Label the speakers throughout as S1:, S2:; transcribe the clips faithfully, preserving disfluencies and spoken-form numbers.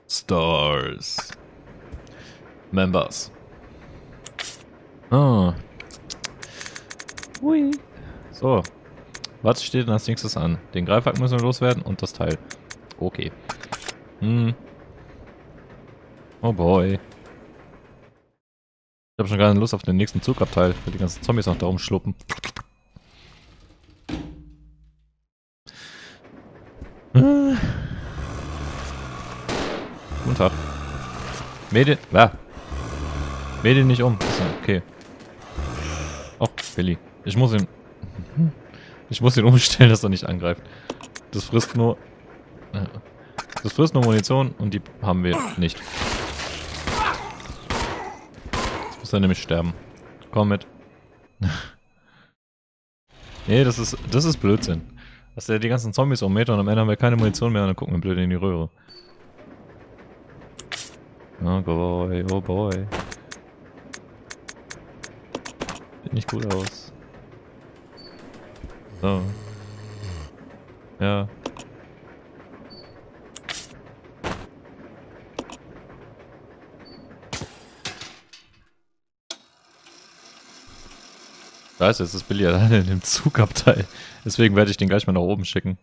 S1: Stars. Members. Ah. Hui. So. Was steht denn als nächstes an? Den Greifhaken müssen wir loswerden und das Teil. Okay. Hm. Oh boy. Ich habe schon gar keine Lust auf den nächsten Zugabteil, weil die ganzen Zombies noch da rumschluppen. Äh. Guten Tag. Mäh ah. Mäh den nicht um. Okay. Oh, Billy. Ich muss ihn... Ich muss ihn umstellen, dass er nicht angreift. Das frisst nur... Das frisst nur Munition und die haben wir nicht. Jetzt muss er nämlich sterben. Komm mit. Nee, das ist, das ist Blödsinn. Dass der die ganzen Zombies ummäht und am Ende haben wir keine Munition mehr und dann gucken wir blöd in die Röhre. Oh boy, oh boy. Sieht nicht gut aus. So. Ja. Scheiße, jetzt ist Billy alleine in dem Zugabteil. Deswegen werde ich den gleich mal nach oben schicken.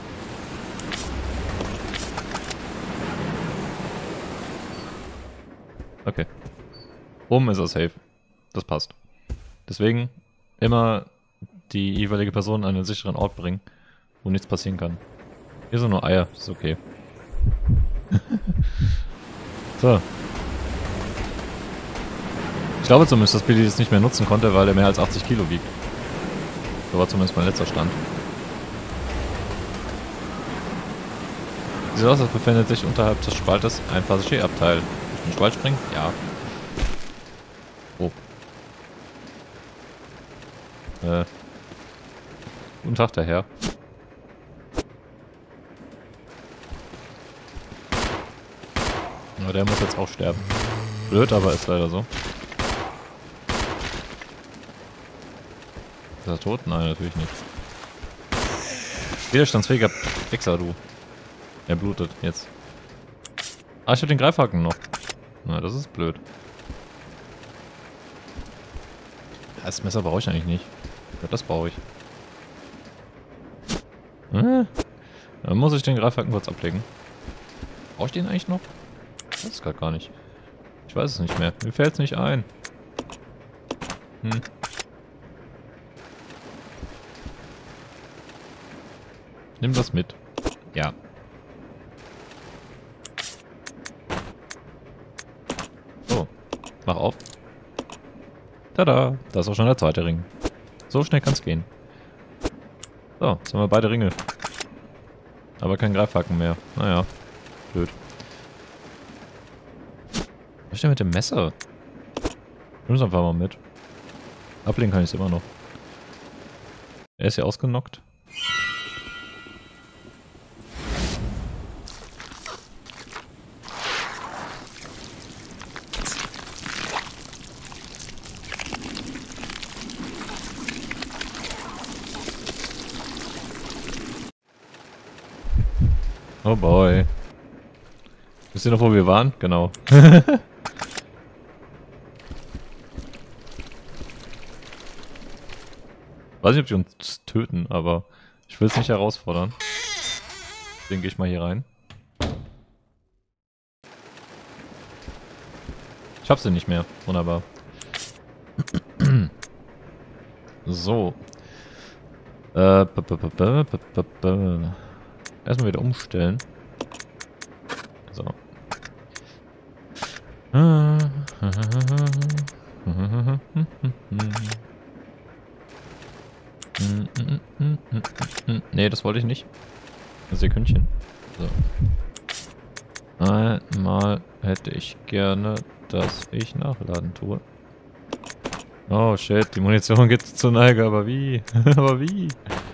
S1: Okay. Oben ist er safe. Das passt. Deswegen immer die jeweilige Person an einen sicheren Ort bringen, wo nichts passieren kann. Hier sind nur Eier, ist okay. So. Ich glaube zumindest, dass Billy das nicht mehr nutzen konnte, weil er mehr als achtzig Kilo wiegt. So war zumindest mein letzter Stand. Sieht aus, als befindet sich unterhalb des Spaltes ein Passagierabteil. Durch den Spalt springen? Ja. Oh. Äh. Guten Tag, der Herr. Na, der muss jetzt auch sterben. Blöd, aber ist leider so. Ist er tot? Nein, natürlich nicht. Widerstandsfähiger Wichser, du. Er blutet jetzt. Ah, ich hab den Greifhaken noch. Na, das ist blöd. Das Messer brauche ich eigentlich nicht. Ja, das brauche ich. Hm? Dann muss ich den Greifhaken kurz ablegen. Brauche ich den eigentlich noch? Das ist gerade gar nicht. Ich weiß es nicht mehr. Mir fällt es nicht ein. Hm. Nimm das mit. Ja. So. Mach auf. Tada. Da ist auch schon der zweite Ring. So schnell kann es gehen. So, jetzt haben wir beide Ringe. Aber kein Greifhaken mehr. Naja. Blöd. Was ist denn mit dem Messer? Nimm es einfach mal mit. Ablegen kann ich es immer noch. Er ist ja ausgenockt. Oh boy. Wisst ihr noch, wo wir waren? Genau. Weiß nicht, ob die uns töten, aber ich will es nicht herausfordern. Deswegen gehe ich mal hier rein. Ich hab sie nicht mehr. Wunderbar. So. Äh, Erstmal wieder umstellen. So. Nee, das wollte ich nicht. Ein Sekündchen. So. Einmal hätte ich gerne, dass ich nachladen tue. Oh shit, die Munition geht zur Neige, aber wie? Aber wie?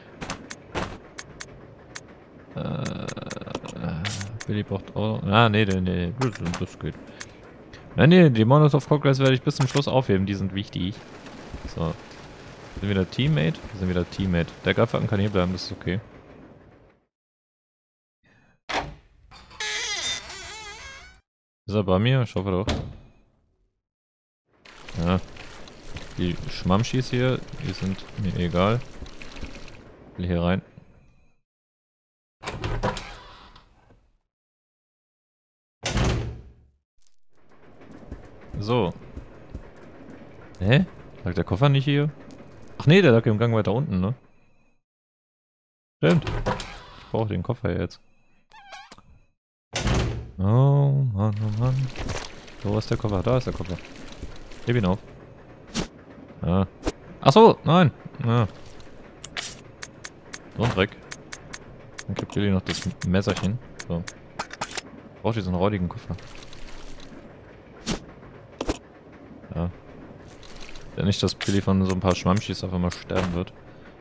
S1: Äh, Billy braucht auch... Ah, nee, nee, nee, das geht. Nein, nee, die Molotov-Cocktails werde ich bis zum Schluss aufheben, die sind wichtig. So. Sind wir wieder Teammate? Wir sind wieder Teammate. Der Greifhaken kann hier bleiben, das ist okay. Ist er bei mir? Ich hoffe doch. Ja. Die Schmammschis hier, die sind mir egal. Ich will hier rein. So. Hä? Lag der Koffer nicht hier? Ach nee, der lag im Gang weiter unten, ne? Stimmt. Ich brauche den Koffer jetzt. Oh Mann, oh Mann. Wo ist der Koffer? Da ist der Koffer. Heb ihn auf. Ah. Ach so, nein. Ah. So ein Dreck. Dann gibt Billy noch das Messerchen. So. Ich brauche diesen räudigen Koffer. Ja. Ja, nicht, dass Billy von so ein paar Schwammschis auf einmal sterben wird.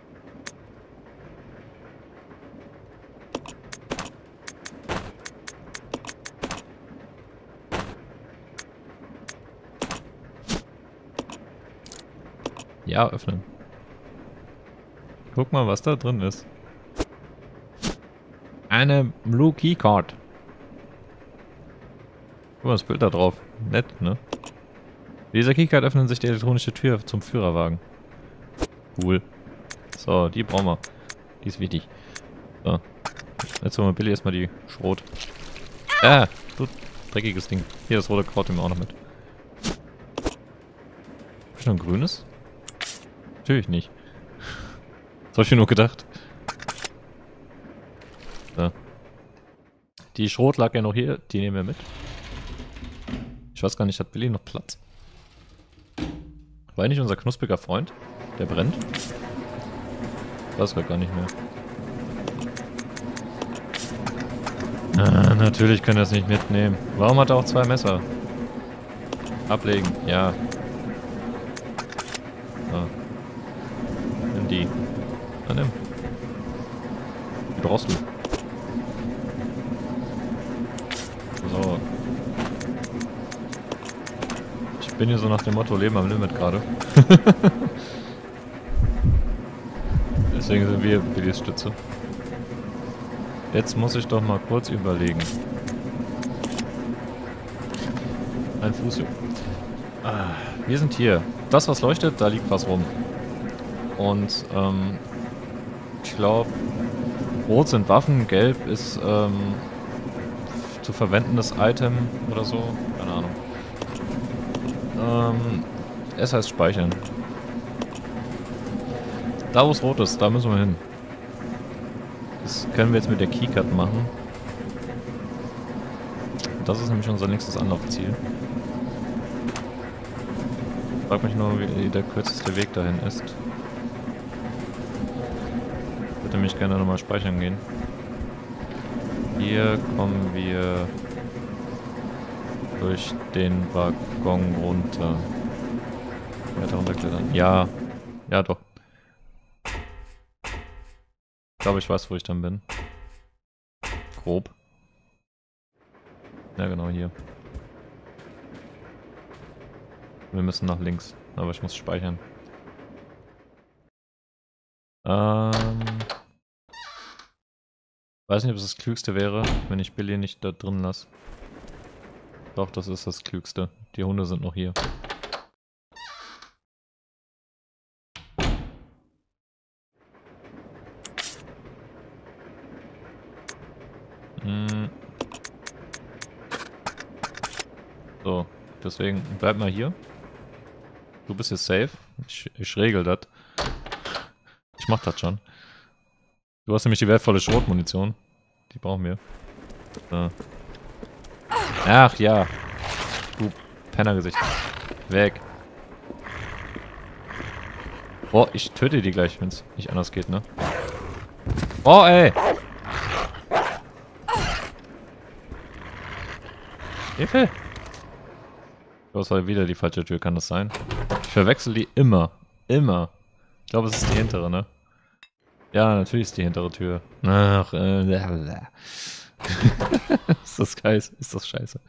S1: Ja, öffnen. Guck mal, was da drin ist. Eine Blue Keycard. Guck mal, das Bild da drauf. Nett, ne? Mit dieser Keycard öffnen sich die elektronische Tür zum Führerwagen. Cool. So, die brauchen wir. Die ist wichtig. So. Jetzt holen wir Billy erstmal die Schrot. Ah, du dreckiges Ding. Hier, das rote Kraut nehmen wir auch noch mit. Hab ich noch ein grünes? Natürlich nicht. Das hab ich mir nur gedacht. So. Die Schrot lag ja noch hier, die nehmen wir mit. Ich weiß gar nicht, hat Billy noch Platz? War nicht unser knuspriger Freund? Der brennt? Ich weiß gar nicht mehr. Ah, natürlich kann er es nicht mitnehmen. Warum hat er auch zwei Messer? Ablegen, ja. So. Nimm die. Na, nimm. Die brauchst du. So. Ich bin hier so nach dem Motto Leben am Limit gerade. Deswegen sind wir Billys Stütze. Jetzt muss ich doch mal kurz überlegen. Ein Fuß. Ah, wir sind hier. Das, was leuchtet, da liegt was rum. Und ähm, ich glaube, rot sind Waffen, gelb ist ähm, zu verwendendes Item oder so. Keine Ahnung. Ähm, es heißt speichern. Da wo es rot ist, da müssen wir hin. Das können wir jetzt mit der Keycard machen. Das ist nämlich unser nächstes Anlaufziel. Ich frage mich nur, wie der kürzeste Weg dahin ist. Ich würde nämlich gerne nochmal speichern gehen. Hier kommen wir durch den Waggon runter. Weiter runterklettern. Ja. Ja, doch. Ich glaube, ich weiß, wo ich dann bin. Grob. Ja, genau hier. Wir müssen nach links, aber ich muss speichern. Ähm. Weiß nicht, ob es das Klügste wäre, wenn ich Billy nicht da drin lasse. Doch, das ist das Klügste. Die Hunde sind noch hier. Hm. So, deswegen bleib mal hier. Du bist jetzt safe. Ich, ich regel das. Ich mach das schon. Du hast nämlich die wertvolle Schrotmunition. Die brauchen wir. So. Ach ja. Du Pennergesicht. Weg. Oh, ich töte die gleich, wenn es nicht anders geht, ne? Oh, ey! Hilfe! Das war wieder die falsche Tür, kann das sein? Ich verwechsel die immer. Immer. Ich glaube, es ist die hintere, ne? Ja, natürlich ist die hintere Tür. Ach, äh, ist das geil? Ist das scheiße?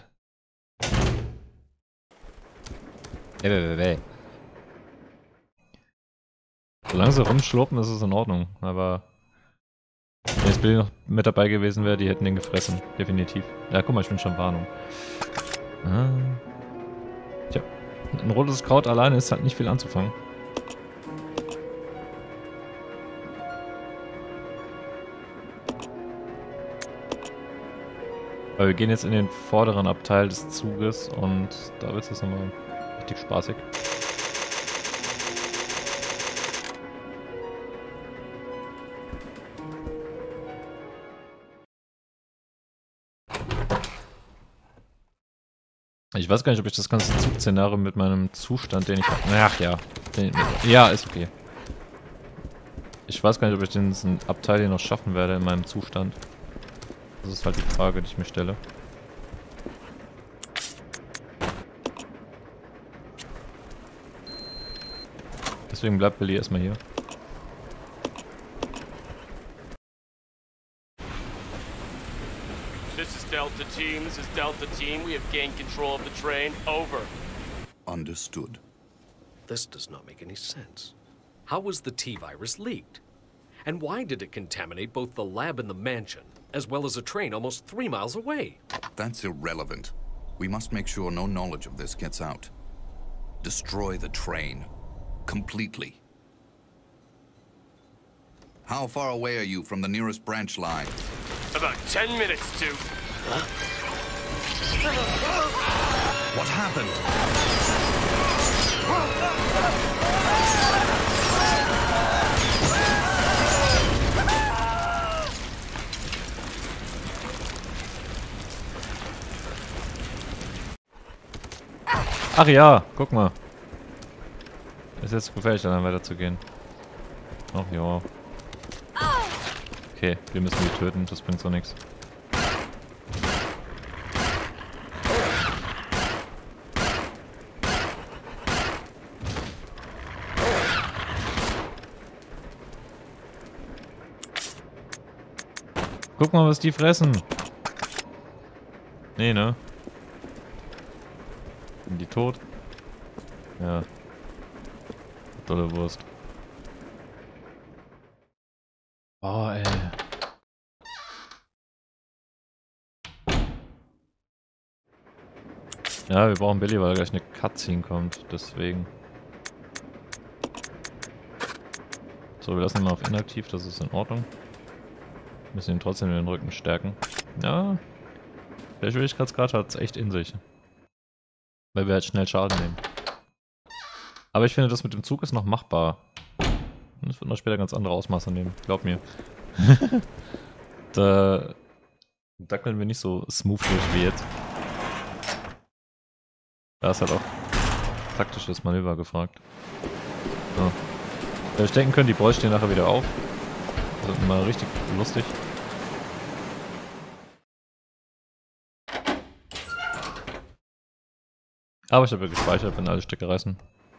S1: Ey, solange sie rumschluppen, ist es in Ordnung, aber Wenn jetzt Billy noch mit dabei gewesen wäre, die hätten den gefressen. Definitiv. Ja, guck mal, ich bin schon Warnung. Ah. Tja, ein rotes Kraut alleine ist halt nicht viel anzufangen. Aber wir gehen jetzt in den vorderen Abteil des Zuges und da wird es jetzt nochmal richtig spaßig. Ich weiß gar nicht, ob ich das ganze Zugszenario mit meinem Zustand, den ich habe. Ach ja. Den, ja, ist okay. Ich weiß gar nicht, ob ich den Abteil hier noch schaffen werde in meinem Zustand. Das ist halt die Frage, die ich mir stelle. Deswegen bleibt Billy erstmal hier.
S2: This is Delta Team. This is Delta Team. We have gained control of the train. Over.
S3: Understood.
S4: This does not make any sense. How was the T-virus leaked? And why did it contaminate both the lab and the mansion, as well as a train almost three miles away?
S3: That's irrelevant. We must make sure no knowledge of this gets out. Destroy the train. Completely. How far away are you from the nearest branch line?
S2: About ten minutes to... Huh?
S3: What happened?
S1: Ach ja, guck mal. Ist jetzt gefährlich, dann weiterzugehen. Ach ja. Okay, wir müssen die töten, das bringt so nichts. Guck mal, was die fressen. Nee, ne? Sind die tot? Ja. Tolle Wurst. Oh, ey. Ja, wir brauchen Billy, weil gleich eine Cutscene kommt. Deswegen. So, wir lassen ihn mal auf inaktiv, das ist in Ordnung. Müssen ihn trotzdem in den Rücken stärken. Ja. Der Schwierigkeitsgrad hat es echt in sich. Weil wir halt schnell Schaden nehmen. Aber ich finde, das mit dem Zug ist noch machbar. Und es wird noch später ganz andere Ausmaße nehmen. Glaub mir. Da dackeln wir nicht so smooth durch wie jetzt. Da ist halt auch taktisches Manöver gefragt. So. Wer euch denken können, die Boys stehen nachher wieder auf. Das ist immer richtig lustig. Aber ich habe ja gespeichert, wenn alle Stücke reißen.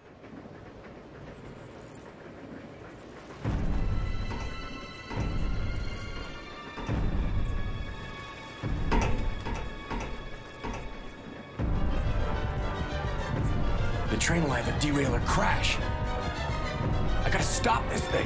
S5: The train will either derail or crash. I gotta stop this thing.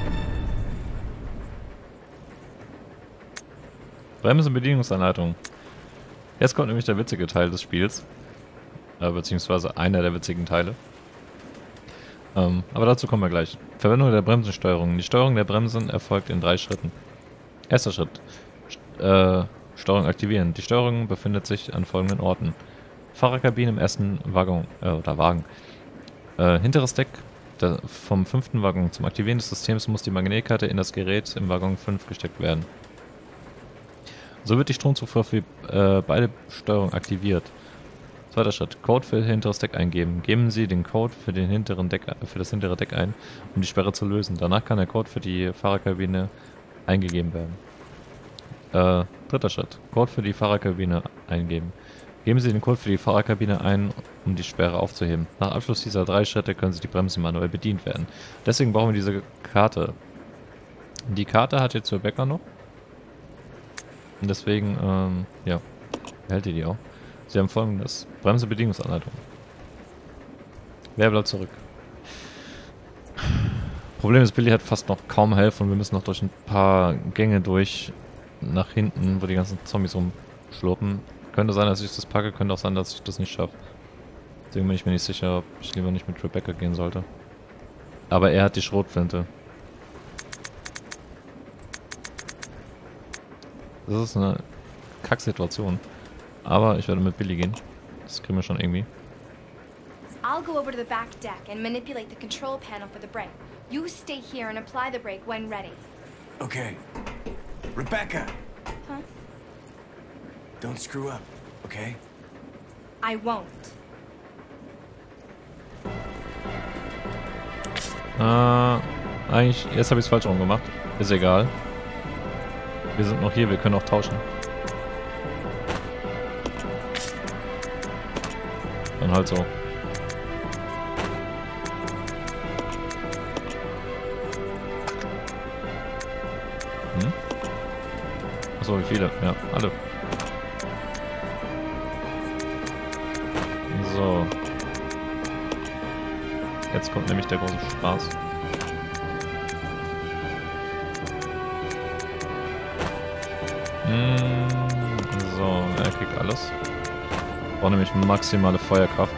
S1: Bremse- und Bedienungsanleitung. Jetzt kommt nämlich der witzige Teil des Spiels. Äh, beziehungsweise einer der witzigen Teile. Ähm, aber dazu kommen wir gleich. Verwendung der Bremsensteuerung. Die Steuerung der Bremsen erfolgt in drei Schritten. Erster Schritt. St äh, Steuerung aktivieren. Die Steuerung befindet sich an folgenden Orten. Fahrerkabine im ersten Waggon, äh, oder Wagen. Äh, hinteres Deck der, vom fünften Waggon. Zum Aktivieren des Systems muss die Magnetkarte in das Gerät im Waggon fünf gesteckt werden. So wird die Stromzufuhr für äh, beide Steuerungen aktiviert. Zweiter Schritt. Code für hinteres Deck eingeben. Geben Sie den Code für, den hinteren Deck, für das hintere Deck ein, um die Sperre zu lösen. Danach kann der Code für die Fahrerkabine eingegeben werden. Äh, dritter Schritt. Code für die Fahrerkabine eingeben. Geben Sie den Code für die Fahrerkabine ein, um die Sperre aufzuheben. Nach Abschluss dieser drei Schritte können Sie die Bremsen manuell bedient werden. Deswegen brauchen wir diese Karte. Die Karte hat jetzt Rebecca noch. Und deswegen, ähm, ja, behält ihr die auch. Sie haben folgendes. Bremse-Bedienungsanleitung. Wer bleibt zurück? Problem ist, Billy hat fast noch kaum Health und wir müssen noch durch ein paar Gänge durch nach hinten, wo die ganzen Zombies rumschlurpen. Könnte sein, dass ich das packe, könnte auch sein, dass ich das nicht schaffe. Deswegen bin ich mir nicht sicher, ob ich lieber nicht mit Rebecca gehen sollte. Aber er hat die Schrotflinte. Das ist eine Kacksituation. Aber ich werde mit Billy gehen. Das kriegen wir schon irgendwie.
S6: I'll go over to the back deck and manipulate the control panel for the brake. You stay here and apply the brake when ready.
S5: Okay. Rebecca!
S6: Huh?
S5: Don't screw up, okay?
S6: I won't.
S1: Äh, eigentlich, jetzt habe ich es falsch rum gemacht. Ist egal. Wir sind noch hier, wir können auch tauschen. Dann halt so. Hm? Achso, wie viele? Ja, alle. So. Jetzt kommt nämlich der große Spaß. Hm, so, er kriegt alles. Braucht nämlich maximale Feuerkraft.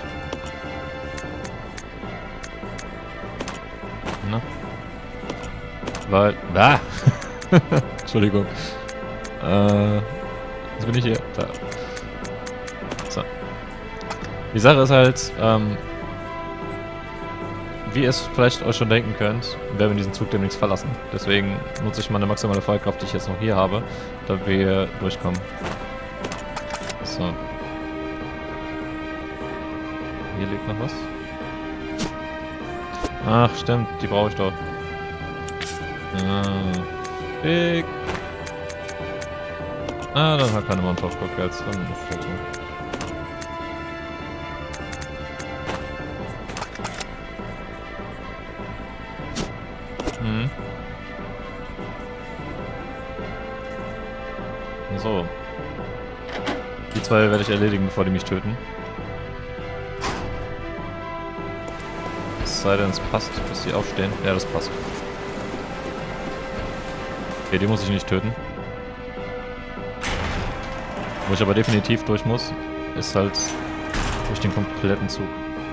S1: Na? Weil... Ah! Entschuldigung. Äh... Jetzt bin ich hier. Da. So. Die Sache ist halt, ähm... wie ihr es vielleicht euch schon denken könnt, werden wir diesen Zug demnächst verlassen. Deswegen nutze ich meine maximale Feuerkraft, die ich jetzt noch hier habe, damit wir durchkommen. So. Hier liegt noch was. Ach, stimmt, die brauche ich doch. Ja. Fick. Ah, dann hat keine Montaufbock-Geld. Dann ist das so. Hm. So. Die zwei werde ich erledigen, bevor die mich töten. Es sei denn, es passt, dass die aufstehen. Ja, das passt. Okay, die muss ich nicht töten. Wo ich aber definitiv durch muss, ist halt durch den kompletten Zug.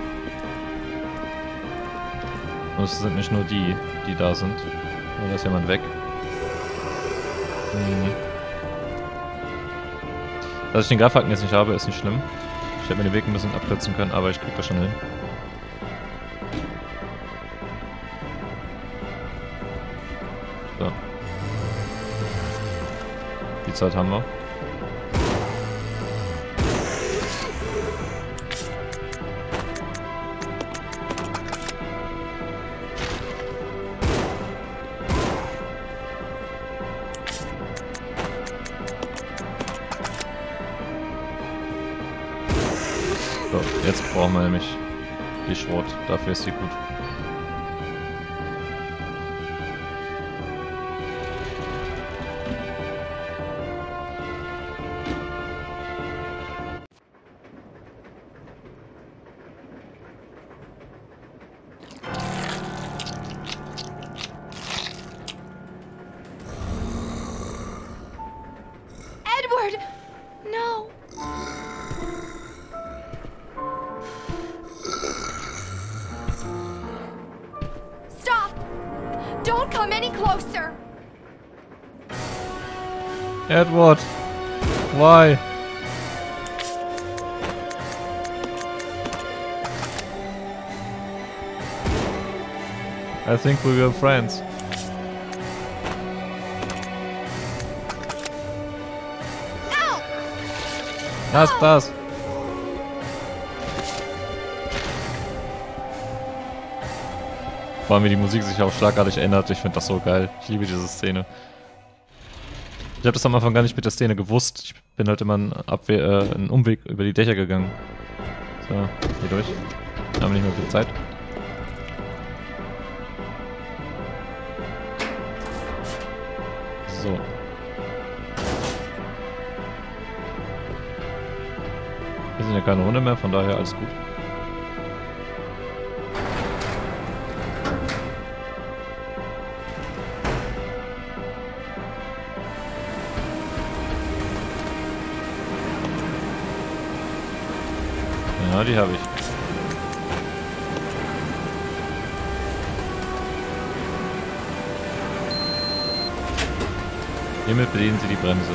S1: Und es sind nicht nur die, die da sind. Oh, da ist jemand weg. Hm. Dass ich den Greifhaken jetzt nicht habe, ist nicht schlimm. Ich hätte mir den Weg ein bisschen abkürzen können, aber ich krieg das schon hin. So. Die Zeit haben wir. So, jetzt brauchen wir nämlich die Schrot. Dafür ist sie gut.
S6: Edward! No! Stop! Don't come any closer!
S1: Edward! Why? I think we were friends.
S6: Ow!
S1: Was ist das? Vor allem wie die Musik sich auch schlagartig ändert. Ich finde das so geil. Ich liebe diese Szene. Ich habe das am Anfang gar nicht mit der Szene gewusst. Ich bin halt immer einen, Abwehr, äh, einen Umweg über die Dächer gegangen. So, hier durch. Wir haben nicht mehr viel Zeit. So. Wir sind ja keine Runde mehr, von daher alles gut. Ja, die habe ich. Hiermit bedienen Sie die Bremse.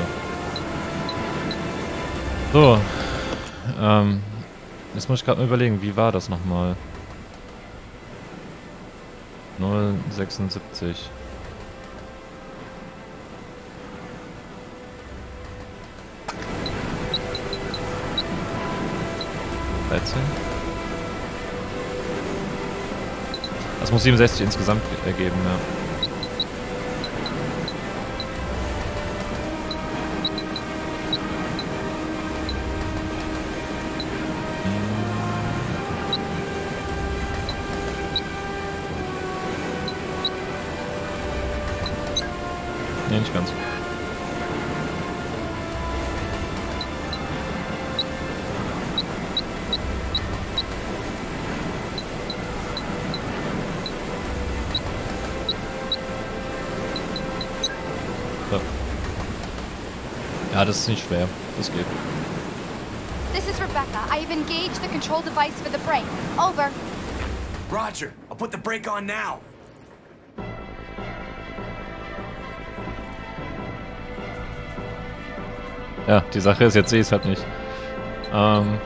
S1: So. Ähm. Jetzt muss ich gerade mal überlegen, wie war das nochmal? null Komma sechsundsiebzig. dreizehn. Das muss siebenundsechzig insgesamt ergeben, ja. Nee, nicht ganz. So. Ja, das ist nicht schwer. Das geht.
S6: This is Rebecca. I have engaged the control device for the brake. Over.
S5: Roger, I'll put the brake on now.
S1: Ja, die Sache ist, jetzt sehe ich es halt nicht. Ähm.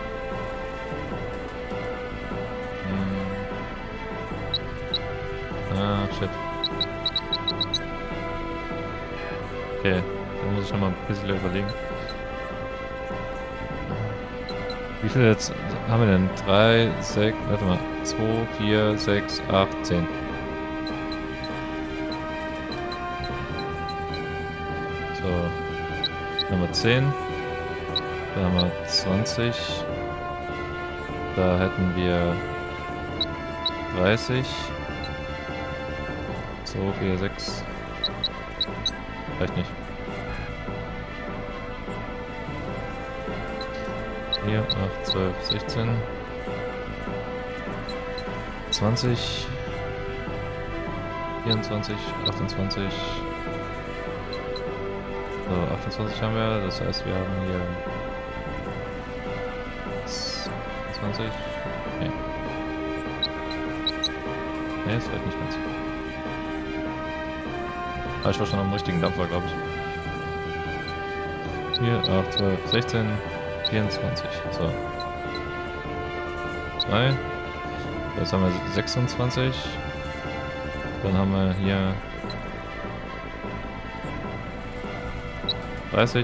S1: Hm. Ah, shit. Okay, dann muss ich nochmal ein bisschen überlegen. Wie viel jetzt haben wir denn? drei, sechs, warte mal. zwei, vier, sechs, acht, zehn. So. Dann haben wir zehn. Da haben wir zwanzig. Da hätten wir dreißig. zwei, vier, sechs. Reicht nicht. vier, acht, zwölf, sechzehn. zwanzig. vierundzwanzig, achtundzwanzig. So, achtundzwanzig haben wir, das heißt, wir haben hier zwanzig. Nee. Nee, ist vielleicht nicht ganz. Ah, ich war schon am richtigen Dampfer, glaube ich. vier, acht, zwölf, sechzehn, vierundzwanzig. So. zwei. Jetzt haben wir sechsundzwanzig. Dann haben wir hier dreißig.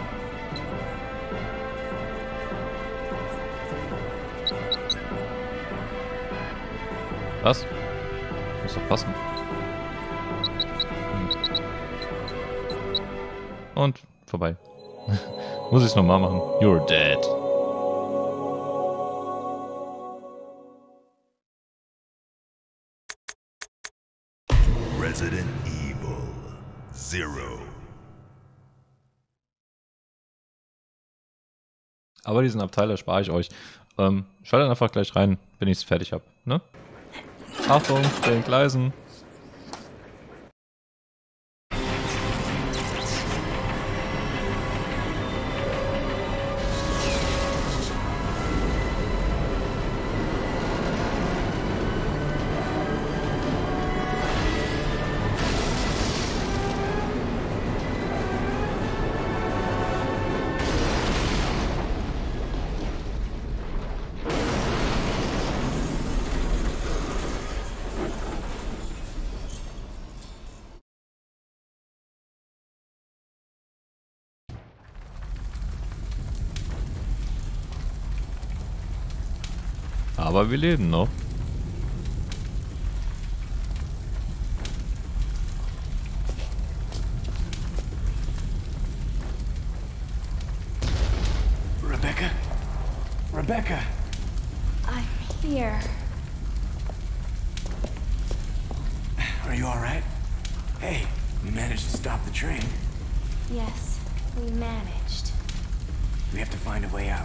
S1: Was? Muss doch passen. Und vorbei. Muss ich es nochmal machen. You're dead.
S7: Resident Evil Zero.
S1: Aber diesen Abteil erspare ich euch. Ähm, schaltet einfach gleich rein, wenn ich es fertig habe. Ne? Achtung, bei den Gleisen. Aber wir leben noch.
S5: Rebecca? Rebecca!
S6: I'm here.
S5: Are you alright? Hey, we managed to stop the train.
S6: Yes, we managed.
S5: We have to find a way out.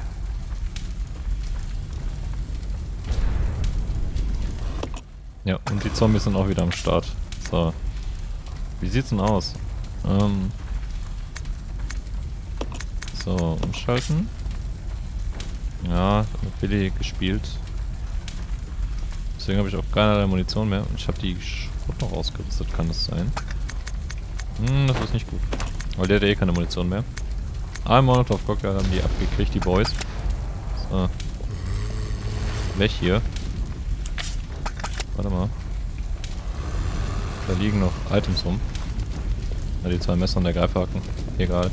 S1: Ja, und die Zombies sind auch wieder am Start. So. Wie sieht's denn aus? Ähm. So, umschalten. Ja, mit Billy gespielt. Deswegen habe ich auch keinerlei Munition mehr. Und ich habe die Schrot noch ausgerüstet, kann das sein? Hm, das ist nicht gut. Weil der hat eh keine Munition mehr. Ein Molotov-Cocktail haben die abgekriegt, die Boys. So. Weg hier. Warte mal. Da liegen noch Items rum. Ja, die zwei Messer und der Greifhaken. Egal.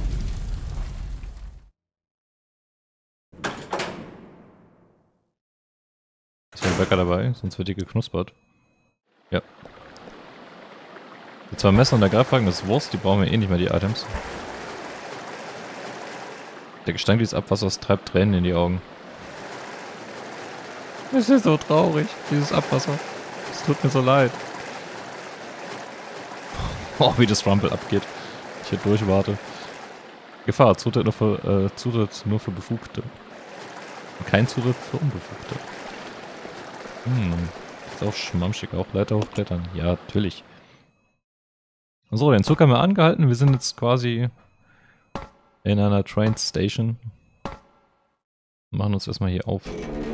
S1: Ist der Bäcker dabei? Sonst wird die geknuspert. Ja. Die zwei Messer und der Greifhaken, das ist Wurst, die brauchen wir eh nicht mehr, die Items. Der Gestank dieses Abwassers treibt Tränen in die Augen. Es ist so traurig, dieses Abwasser. Es tut mir so leid. Oh, wie das Rumble abgeht. Ich hier durchwarte. Gefahr, Zutritt nur für, äh, Zutritt nur für Befugte. Kein Zutritt für Unbefugte. Hm, ist auch schmamschig, auch Leiter hochklettern. Ja, natürlich. So, den Zug haben wir angehalten. Wir sind jetzt quasi in einer Train Station. Machen uns erstmal hier auf.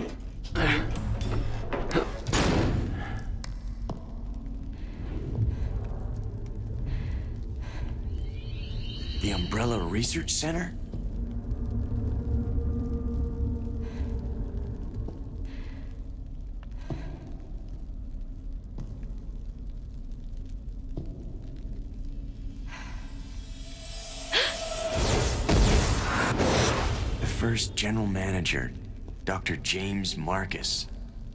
S5: The Umbrella Research Center? The first general manager, Doctor James Marcus.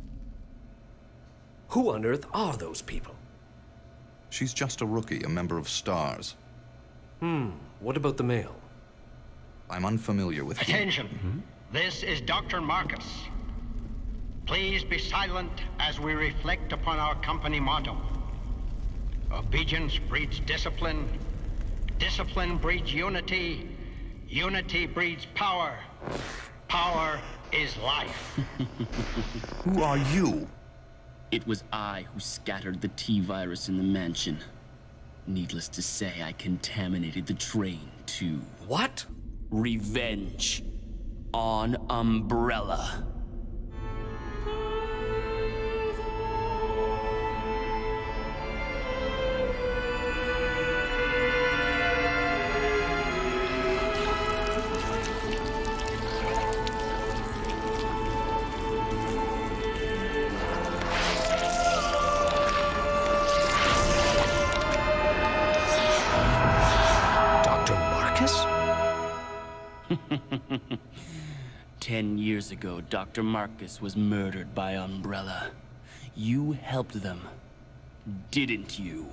S4: Who on earth are those people?
S3: She's just a rookie, a member of STARS.
S4: Hmm, what about the male?
S3: I'm unfamiliar with him.
S8: Attention. Mm-hmm. This is Doctor Marcus. Please be silent as we reflect upon our company motto. Obedience breeds discipline. Discipline breeds unity. Unity breeds power. Power is life.
S3: Who are you?
S9: It was I who scattered the T-virus in the mansion. Needless to say, I contaminated the train, too.
S4: What?
S9: Revenge. On Umbrella. Ten years ago, Doctor Marcus was murdered by Umbrella. You helped them, didn't you?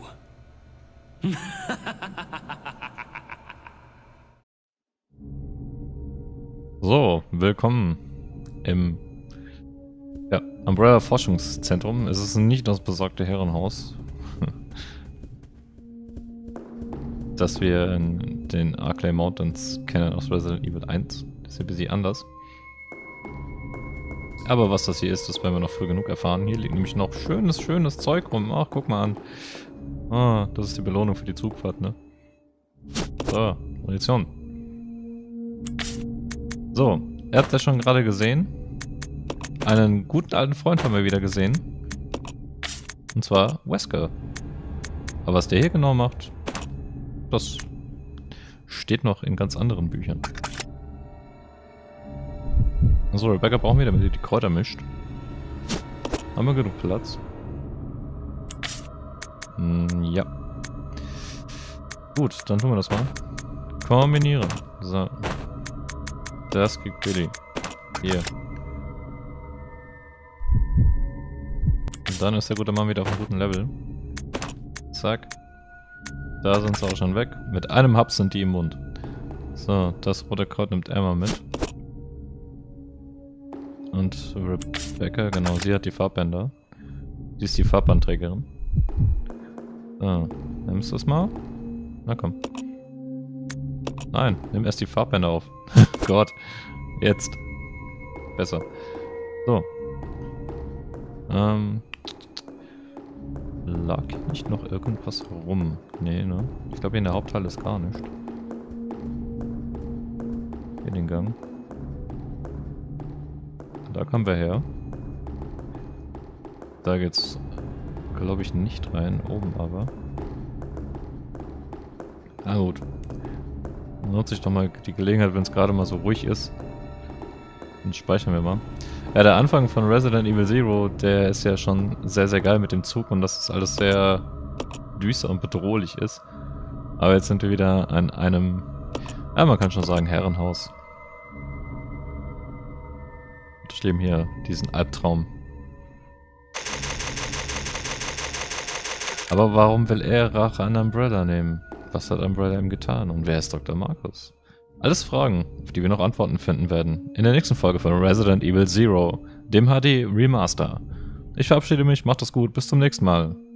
S1: So, willkommen im ja, Umbrella Forschungszentrum. Es ist nicht das besagte Herrenhaus, das wir in den Arklay Mountains kennen aus Resident Evil eins. Das ist hier ein bisschen anders. Aber was das hier ist, das werden wir noch früh genug erfahren. Hier liegt nämlich noch schönes, schönes Zeug rum. Ach, guck mal an. Ah, das ist die Belohnung für die Zugfahrt, ne? So, Munition. So, er hat ja schon gerade gesehen. Einen guten alten Freund haben wir wieder gesehen. Und zwar Wesker. Aber was der hier genau macht, das steht noch in ganz anderen Büchern. So, Rebecca brauchen wir, damit ihr die Kräuter mischt. Haben wir genug Platz? Hm, ja. Gut, dann tun wir das mal. Kombinieren. So. Das kriegt Billy. Hier. Und dann ist der gute Mann wieder auf einem guten Level. Zack. Da sind sie auch schon weg. Mit einem Hub sind die im Mund. So, das rote Kraut nimmt er mal mit. Und Rebecca, genau, sie hat die Farbbänder. Sie ist die Farbbandträgerin. So, nimmst du es mal? Na komm. Nein, nimm erst die Farbbänder auf. Gott. Jetzt. Besser. So. Ähm. Lag nicht noch irgendwas rum? Nee, ne? Ich glaube, in der Haupthalle ist gar nichts. Hier den Gang. Da kommen wir her. Da geht's, glaube ich, nicht rein. Oben aber. Na gut. Dann nutze ich doch mal die Gelegenheit, wenn es gerade mal so ruhig ist. Dann speichern wir mal. Ja, der Anfang von Resident Evil Zero, der ist ja schon sehr, sehr geil mit dem Zug und dass es alles sehr düster und bedrohlich ist. Aber jetzt sind wir wieder an einem, ja, man kann schon sagen, Herrenhaus. Ich lebe hier diesen Albtraum. Aber warum will er Rache an Umbrella nehmen? Was hat Umbrella ihm getan? Und wer ist Doktor Marcus? Alles Fragen, auf die wir noch Antworten finden werden. In der nächsten Folge von Resident Evil Zero, dem H D Remaster. Ich verabschiede mich, macht es gut, bis zum nächsten Mal.